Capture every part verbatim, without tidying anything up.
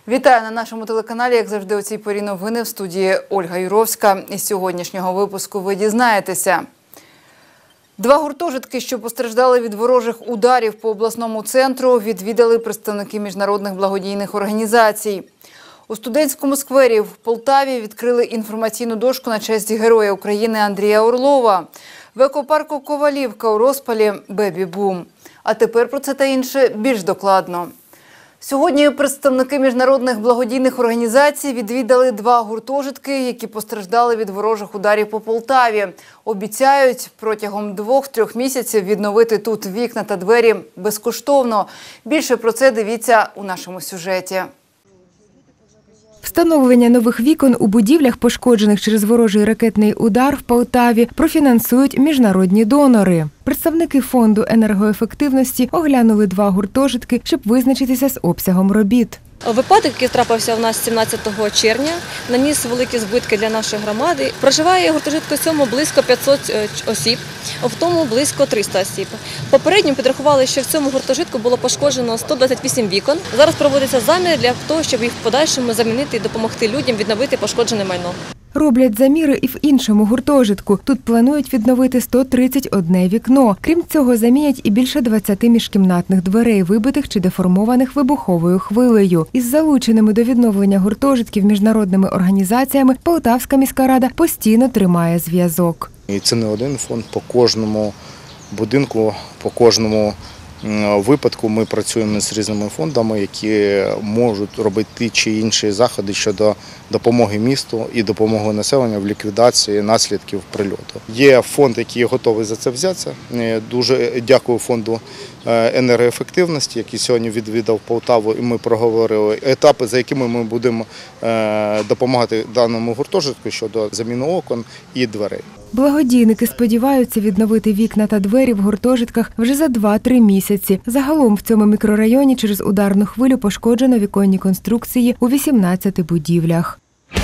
Вітаю на нашому телеканалі, як завжди, у цій порі новини. В студії Ольга Юровська. Із сьогоднішнього випуску ви дізнаєтеся. Два гуртожитки, що постраждали від ворожих ударів по обласному центру, відвідали представники міжнародних благодійних організацій. У студентському сквері в Полтаві відкрили інформаційну дошку на честь Героя України Андрія Орлова. В екопарку Ковалівка у розпалі «Бебі-бум». А тепер про це та інше більш докладно. Сьогодні представники міжнародних благодійних організацій відвідали два гуртожитки, які постраждали від ворожих ударів по Полтаві. Обіцяють протягом двох-трьох місяців відновити тут вікна та двері безкоштовно. Більше про це дивіться у нашому сюжеті. Встановлення нових вікон у будівлях, пошкоджених через ворожий ракетний удар в Полтаві, профінансують міжнародні донори. Представники фонду енергоефективності оглянули два гуртожитки, щоб визначитися з обсягом робіт. Випадок, який трапився у нас сімнадцятого червня, наніс великі збитки для нашої громади. Проживає гуртожитку цьому близько п'ятсот осіб, в тому близько триста осіб. Попередньо підрахували, що в цьому гуртожитку було пошкоджено сто двадцять вісім вікон. Зараз проводиться замір для того, щоб їх в подальшому замінити і допомогти людям відновити пошкоджене майно. Роблять заміри і в іншому гуртожитку. Тут планують відновити сто тридцять одне вікно. Крім цього, замінять і більше двадцяти міжкімнатних дверей, вибитих чи деформованих вибуховою хвилею. Із залученими до відновлення гуртожитків міжнародними організаціями Полтавська міська рада постійно тримає зв'язок. І це не один фонд, по кожному будинку, по кожному випадку ми працюємо з різними фондами, які можуть робити ті чи інші заходи щодо допомоги місту і допомоги населенню в ліквідації наслідків прильоту. Є фонд, який готовий за це взятися. Дуже дякую фонду енергоефективності, який сьогодні відвідав Полтаву, і ми проговорили етапи, за якими ми будемо допомагати даному гуртожитку щодо заміни окон і дверей. Благодійники сподіваються відновити вікна та двері в гуртожитках вже за два-три місяці. Загалом в цьому мікрорайоні через ударну хвилю пошкоджено віконні конструкції у вісімнадцяти будівлях.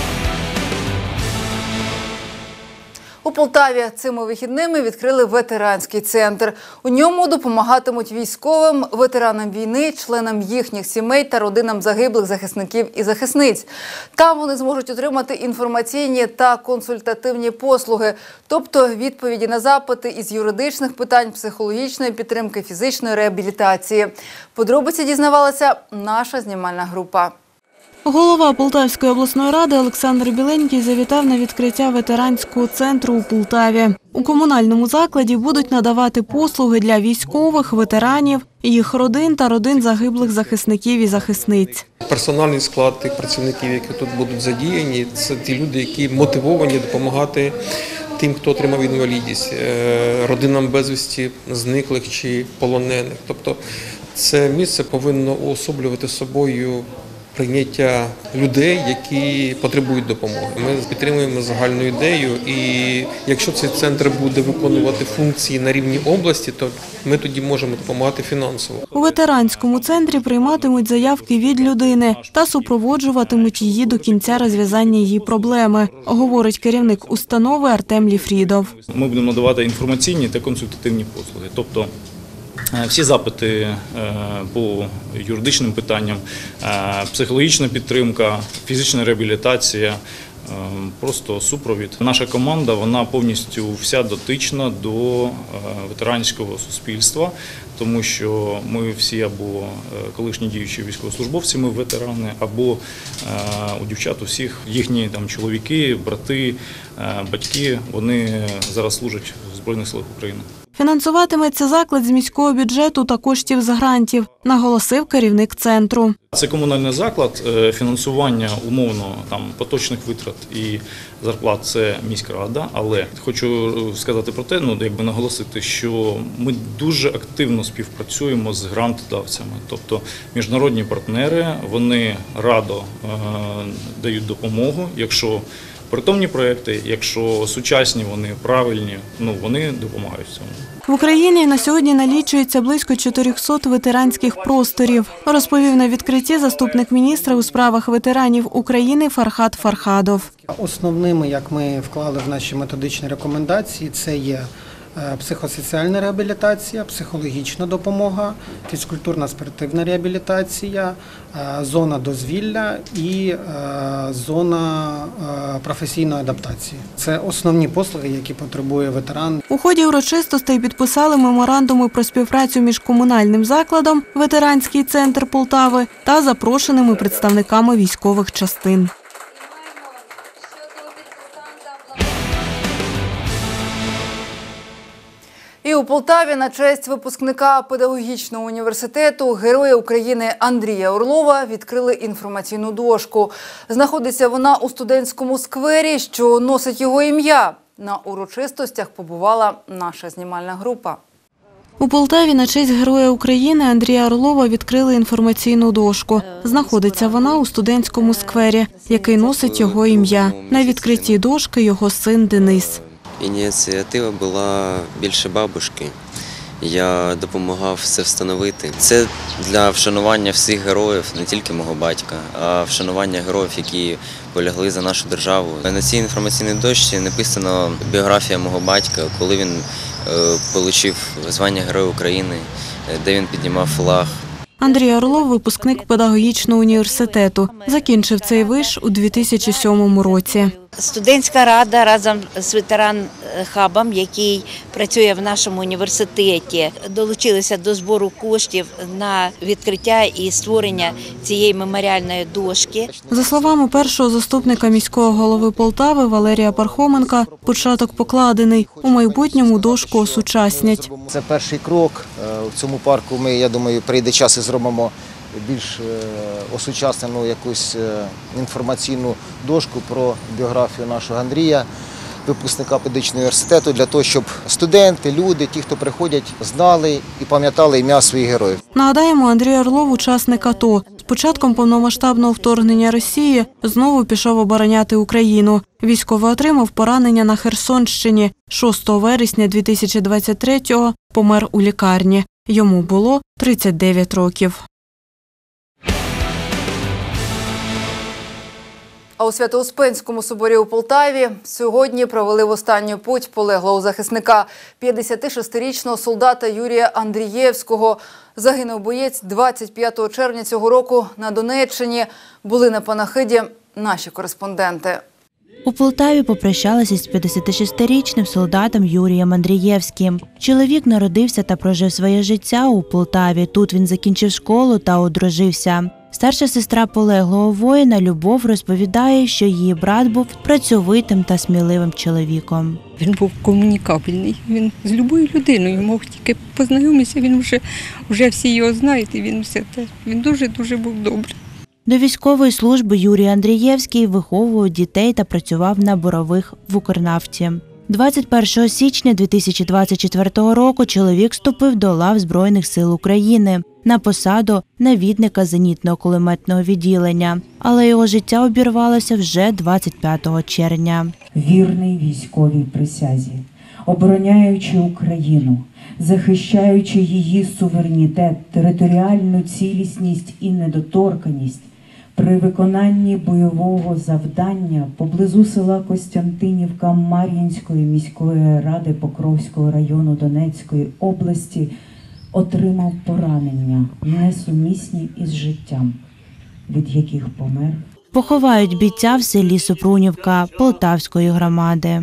У Полтаві цими вихідними відкрили ветеранський центр. У ньому допомагатимуть військовим, ветеранам війни, членам їхніх сімей та родинам загиблих захисників і захисниць. Там вони зможуть отримати інформаційні та консультативні послуги, тобто відповіді на запити із юридичних питань, психологічної підтримки, фізичної реабілітації. Подробиці дізнавалася наша знімальна група. Голова Полтавської обласної ради Олександр Біленький завітав на відкриття ветеранського центру у Полтаві. У комунальному закладі будуть надавати послуги для військових, ветеранів, їх родин та родин загиблих захисників і захисниць. Персональний склад тих працівників, які тут будуть задіяні, це ті люди, які мотивовані допомагати тим, хто отримав інвалідність, родинам безвісті зниклих чи полонених. Тобто це місце повинно уособлювати собою прийняття людей, які потребують допомоги. Ми підтримуємо загальну ідею, і якщо цей центр буде виконувати функції на рівні області, то ми тоді можемо допомагати фінансово. У ветеранському центрі прийматимуть заявки від людини та супроводжуватимуть її до кінця розв'язання її проблеми, говорить керівник установи Артем Ліфрідов. Ми будемо надавати інформаційні та консультативні послуги, тобто всі запити по юридичним питанням, психологічна підтримка, фізична реабілітація, просто супровід. Наша команда, вона повністю вся дотична до ветеранського суспільства, тому що ми всі або колишні діючі військовослужбовці, ми ветерани, або у дівчат усіх їхні там чоловіки, брати, батьки, вони зараз служать в Збройних силах України. Фінансуватиметься заклад з міського бюджету та коштів з грантів, наголосив керівник центру. Це комунальний заклад, фінансування умовно там поточних витрат і зарплат – це міська рада, але хочу сказати про те, ну якби наголосити, що ми дуже активно співпрацюємо з грантодавцями, тобто міжнародні партнери, вони радо е, дають допомогу, якщо притомні проекти, якщо сучасні, вони правильні, ну вони допомагають цьому. В Україні на сьогодні налічується близько чотирьохсот ветеранських просторів, розповів на відкритті заступник міністра у справах ветеранів України Фархад Фархадов. Основними, як ми вклали в наші методичні рекомендації, це є е, психосоціальна реабілітація, психологічна допомога, фізкультурна спортивна реабілітація, е, зона дозвілля і е, зона е, професійної адаптації. Це основні послуги, які потребує ветеран. У ході урочистостей підписали меморандуми про співпрацю між комунальним закладом «Ветеранський центр Полтави» та запрошеними представниками військових частин. І у Полтаві на честь випускника педагогічного університету Героя України Андрія Орлова відкрили інформаційну дошку. Знаходиться вона у студентському сквері, що носить його ім'я. На урочистостях побувала наша знімальна група. У Полтаві на честь Героя України Андрія Орлова відкрили інформаційну дошку. Знаходиться вона у студентському сквері, який носить його ім'я. На відкритті дошки його син Денис. Ініціатива була більше бабушки. Я допомагав все встановити. Це для вшанування всіх героїв, не тільки мого батька, а вшанування героїв, які полягли за нашу державу. На цій інформаційній дошці написано біографія мого батька, коли він отримав звання Героя України, де він піднімав флаг. Андрій Орлов – випускник педагогічного університету. Закінчив цей виш у дві тисячі сьомому році. Студентська рада разом з ветеран-хабом, який працює в нашому університеті, долучилися до збору коштів на відкриття і створення цієї меморіальної дошки. За словами першого заступника міського голови Полтави Валерія Пархоменка, початок покладений. У майбутньому дошку осучаснять. Це перший крок. В цьому парку ми, я думаю, прийде час і зробимо більш осучаснену якусь інформаційну дошку про біографію нашого Андрія, випускника педагогічного університету, для того, щоб студенти, люди, ті, хто приходять, знали і пам'ятали ім'я своїх героїв. Нагадаємо, Андрій Орлов – учасник АТО. З початком повномасштабного вторгнення Росії знову пішов обороняти Україну. Військовий отримав поранення на Херсонщині. шостого вересня дві тисячі двадцять третього помер у лікарні. Йому було тридцять дев'ять років. А у Свято-Успенському соборі у Полтаві сьогодні провели в останню путь полеглого захисника п'ятдесятишестирічного солдата Юрія Андрієвського. Загинув боєць двадцять п'ятого червня цього року на Донеччині. Були на панахиді наші кореспонденти. У Полтаві попрощалися з п'ятдесятишестирічним солдатом Юрієм Андрієвським. Чоловік народився та прожив своє життя у Полтаві. Тут він закінчив школу та одружився. Старша сестра полеглого воїна Любов розповідає, що її брат був працьовитим та сміливим чоловіком. Він був комунікабельний, він з любою людиною мог тільки познайомитися, він вже, вже всі його знають, і він все те. Він дуже-дуже був добрий. До військової служби Юрій Андрієвський виховував дітей та працював на бурових в Укрнафті. двадцять першого січня дві тисячі двадцять четвертого року чоловік вступив до лав Збройних сил України на посаду навідника зенітно-кулеметного відділення. Але його життя обірвалося вже двадцять п'ятого червня. Вірний військовій присязі, обороняючи Україну, захищаючи її суверенітет, територіальну цілісність і недоторканність, при виконанні бойового завдання поблизу села Костянтинівка Мар'їнської міської ради Покровського району Донецької області отримав поранення, несумісні із життям, від яких помер. Поховають бійця в селі Супрунівка Полтавської громади.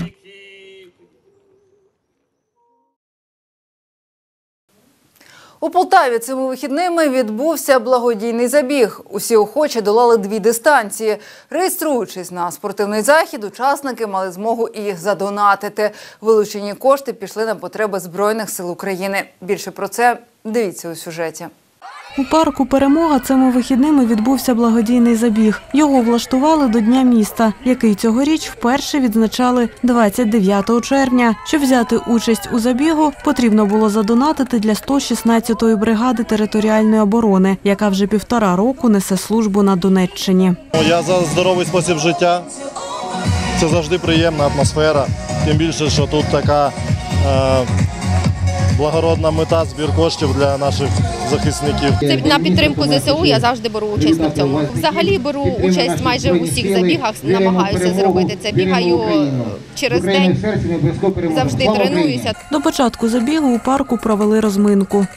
У Полтаві цими вихідними відбувся благодійний забіг. Усі охочі долали дві дистанції. Реєструючись на спортивний захід, учасники мали змогу і задонатити. Вилучені кошти пішли на потреби Збройних сил України. Більше про це дивіться у сюжеті. У парку «Перемога» цими вихідними відбувся благодійний забіг. Його влаштували до Дня міста, який цьогоріч вперше відзначали двадцять дев'ятого червня. Щоб взяти участь у забігу, потрібно було задонатити для сто шістнадцятої бригади територіальної оборони, яка вже півтора року несе службу на Донеччині. Я за здоровий спосіб життя. Це завжди приємна атмосфера. Тим більше, що тут така е, благородна мета, збір коштів для наших захисників. Це на підтримку зе се у, я завжди беру участь в цьому. Взагалі беру участь майже у всіх забігах, намагаюся зробити це. Бігаю через день, завжди тренуюся. До початку забігу у парку провели розминку.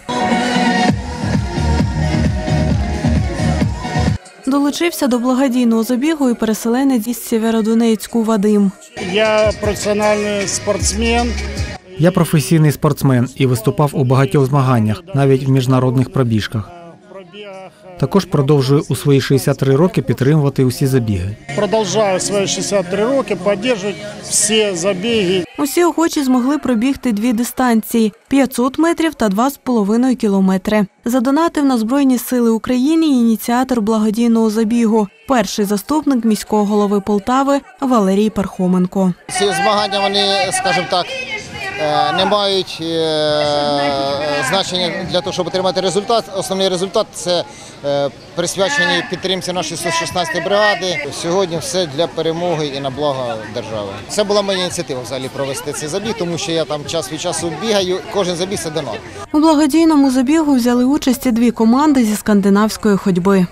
Долучився до благодійного забігу і переселенець із Сєвєродонецьку Вадим. Я професіональний спортсмен. Я професійний спортсмен і виступав у багатьох змаганнях, навіть в міжнародних пробіжках. Також продовжую у свої шістдесят три роки підтримувати усі забіги. Продовжую свої шістдесят три роки підтримувати всі забіги. Усі охочі змогли пробігти дві дистанції – п'ятсот метрів та два з половиною кілометри. Задонатив на Збройні сили України ініціатор благодійного забігу – перший заступник міського голови Полтави Валерій Пархоменко. Ці змагання, вони, скажімо так, не мають значення для того, щоб отримати результат. Основний результат – це присвячені підтримці нашої сто шістнадцятої бригади. Сьогодні все для перемоги і на благо держави. Це була моя ініціатива взагалі провести цей забіг, тому що я там час від часу бігаю, кожен забіг – це донат. У благодійному забігу взяли участь і дві команди зі скандинавської ходьби.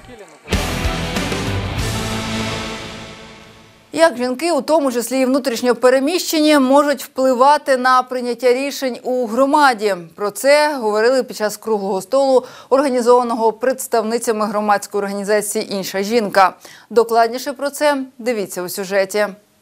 Як жінки, у тому числі і внутрішньо переміщені, можуть впливати на прийняття рішень у громаді? Про це говорили під час круглого столу, організованого представницями громадської організації «Інша жінка». Докладніше про це дивіться у сюжеті.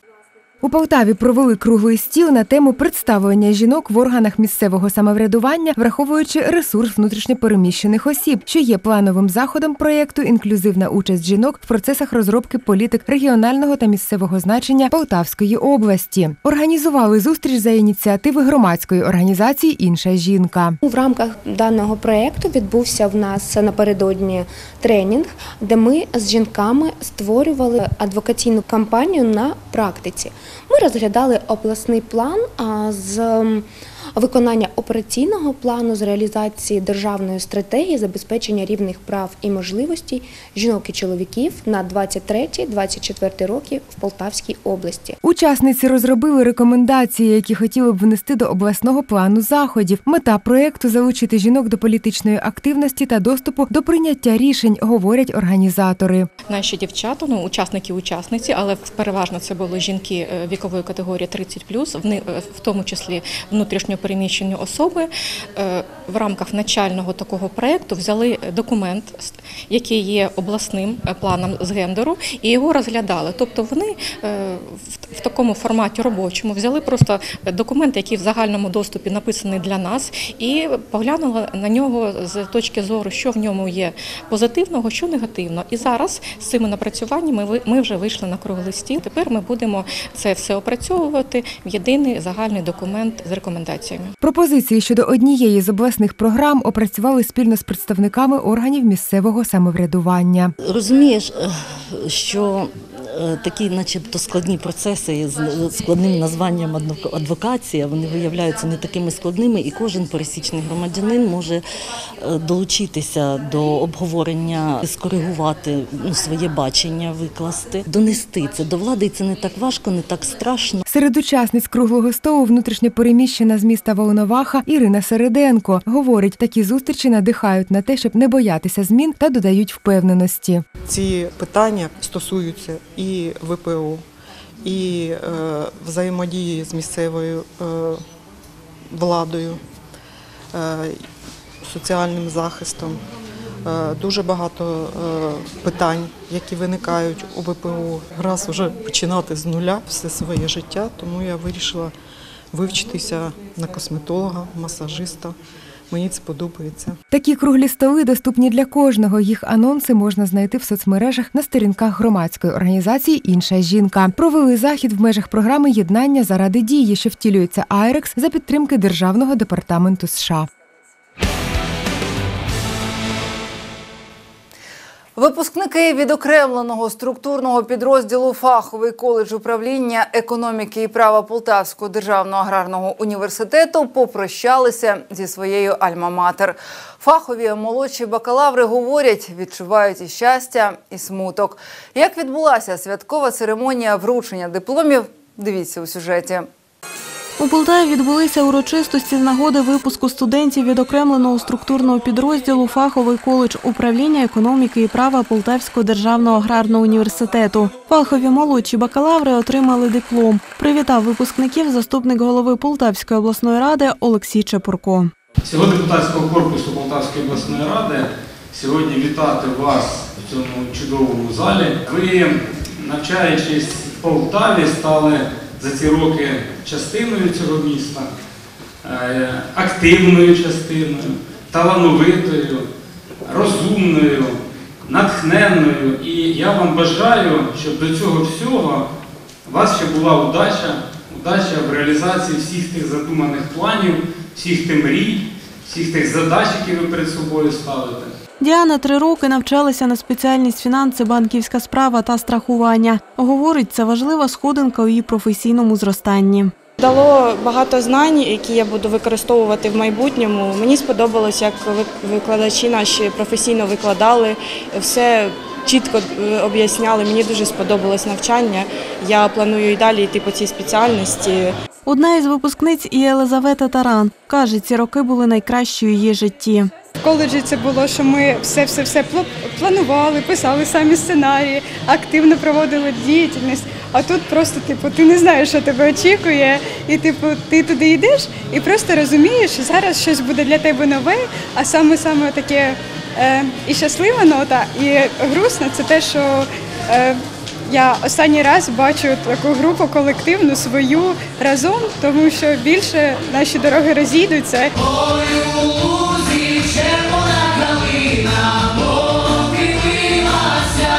У Полтаві провели круглий стіл на тему представлення жінок в органах місцевого самоврядування, враховуючи ресурс внутрішньопереміщених осіб, що є плановим заходом проєкту «Інклюзивна участь жінок в процесах розробки політик регіонального та місцевого значення Полтавської області». Організували зустріч за ініціативи громадської організації «Інша жінка». В рамках даного проєкту відбувся в нас напередодні тренінг, де ми з жінками створювали адвокаційну кампанію на практиці. Ми розглядали обласний план з виконання операційного плану з реалізації державної стратегії забезпечення рівних прав і можливостей жінок і чоловіків на двадцять третій - двадцять четвертий роки в Полтавській області. Учасниці розробили рекомендації, які хотіли б внести до обласного плану заходів. Мета проєкту – залучити жінок до політичної активності та доступу до прийняття рішень, говорять організатори. Наші дівчата, ну, учасники і учасниці, але переважно це були жінки вікової категорії тридцять плюс, в тому числі внутрішньо переміщені особи, в рамках навчального такого проєкту взяли документ, який є обласним планом з гендеру, і його розглядали. Тобто вони в такому форматі робочому взяли просто документ, який в загальному доступі написаний для нас, і поглянули на нього з точки зору, що в ньому є позитивного, що негативного. І зараз з цими напрацюваннями ми вже вийшли на круглий стіл. Тепер ми будемо це все опрацьовувати в єдиний загальний документ з рекомендаціями. Пропозиції щодо однієї з обласних програм опрацювали спільно з представниками органів місцевого самоврядування. Розумієш, що такі начебто складні процеси з складним названням адвокація, вони виявляються не такими складними, і кожен пересічний громадянин може долучитися до обговорення, скоригувати ну, своє бачення, викласти, донести це до влади, і це не так важко, не так страшно. Серед учасниць круглого столу внутрішньопереміщена з міста Волноваха Ірина Середенко. Говорить, такі зустрічі надихають на те, щоб не боятися змін та додають впевненості. Ці питання стосуються і ве пе о, і е, взаємодії з місцевою е, владою, е, соціальним захистом. Е, дуже багато е, питань, які виникають у ве пе о. Раз вже починати з нуля все своє життя, тому я вирішила вивчитися на косметолога, масажиста. Мені це подобається. Такі круглі столи доступні для кожного. Їх анонси можна знайти в соцмережах на сторінках громадської організації «Інша жінка». Провели захід в межах програми «Єднання заради дії», що втілюється айрекс за підтримки Державного департаменту США. Випускники відокремленого структурного підрозділу фаховий коледж управління економіки і права Полтавського державного аграрного університету попрощалися зі своєю альма-матер. Фахові молодші бакалаври говорять, відчувають і щастя, і смуток. Як відбулася святкова церемонія вручення дипломів, дивіться у сюжеті. У Полтаві відбулися урочистості з нагоди випуску студентів відокремленого структурного підрозділу фаховий коледж управління економіки і права Полтавського державного аграрного університету. Фахові молодші бакалаври отримали диплом. Привітав випускників заступник голови Полтавської обласної ради Олексій Чепурко. Всього депутатського корпусу Полтавської обласної ради сьогодні вітати вас в цьому чудовому залі. Ви, навчаючись в Полтаві, стали за ці роки частиною цього міста, активною частиною, талановитою, розумною, натхненною. І я вам бажаю, щоб до цього всього у вас ще була удача, удача в реалізації всіх тих задуманих планів, всіх тих мрій, всіх тих задач, які ви перед собою ставите. Діана три роки навчалася на спеціальність фінанси, банківська справа та страхування. Говорить, це важлива сходинка у її професійному зростанні. Дало багато знань, які я буду використовувати в майбутньому. Мені сподобалось, як викладачі наші професійно викладали, все чітко об'ясняли. Мені дуже сподобалось навчання. Я планую і далі йти по цій спеціальності. Одна із випускниць і Єлизавета Таран. Каже, ці роки були найкращі у її житті. В коледжі це було, що ми все-все-все планували, писали самі сценарії, активно проводили діяльність. А тут просто, типу, ти не знаєш, що тебе очікує, і типу, ти туди йдеш і просто розумієш, що зараз щось буде для тебе нове, а саме-саме таке е, і щаслива нота, і грустна – це те, що е, я останній раз бачу таку групу колективну свою разом, тому що більше наші дороги розійдуться. Червона калина похилилася,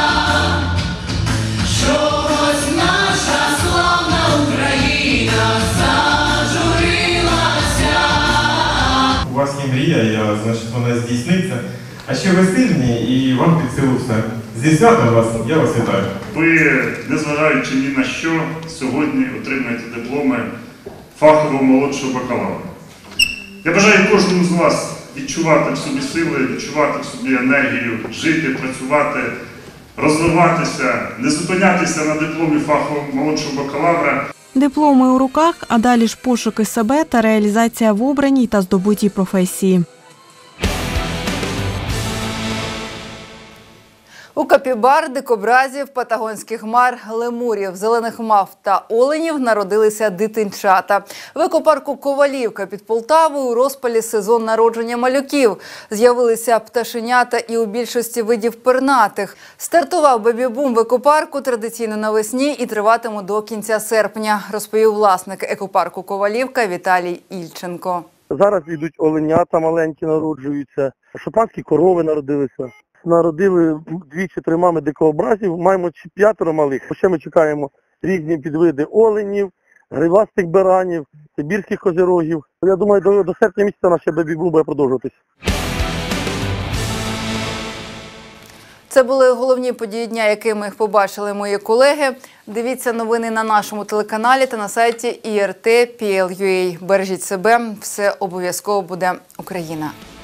чогось наша славна Україна зажурилася. У вас є мрія, я, значить, вона здійсниться. А ще ви сильні і вам під силу все. Зі святом вас, я вас вітаю. Ви, незважаючи ні на що, сьогодні отримаєте дипломи фахового молодшого бакалавра. Я бажаю кожному з вас відчувати в собі сили, відчувати в собі енергію, жити, працювати, розвиватися, не зупинятися на дипломі фахового молодшого бакалавра. Дипломи у руках, а далі ж пошуки себе та реалізація в обраній та здобутій професії. У капібар, дикобразів, патагонських хмар, лемурів, зелених мав та оленів народилися дитинчата. В екопарку Ковалівка під Полтавою у розпалі сезон народження малюків. З'явилися пташенята і у більшості видів пернатих. Стартував бебі-бум в екопарку традиційно навесні і триватиме до кінця серпня, розповів власник екопарку Ковалівка Віталій Ільченко. Зараз йдуть оленята маленькі, народжуються, шотландські корови народилися. Народили дві чи три мами дикообразів, маємо п'ятеро малих. Ще ми чекаємо різні підвиди оленів, гривастих баранів, сибірських козирогів. Я думаю, до, до серпня місяця наш бебі-бум буде продовжуватись. Це були головні події дня, якими побачили мої колеги. Дивіться новини на нашому телеканалі та на сайті і ар те крапка пі ел крапка ю а. Бережіть себе, все обов'язково буде Україна.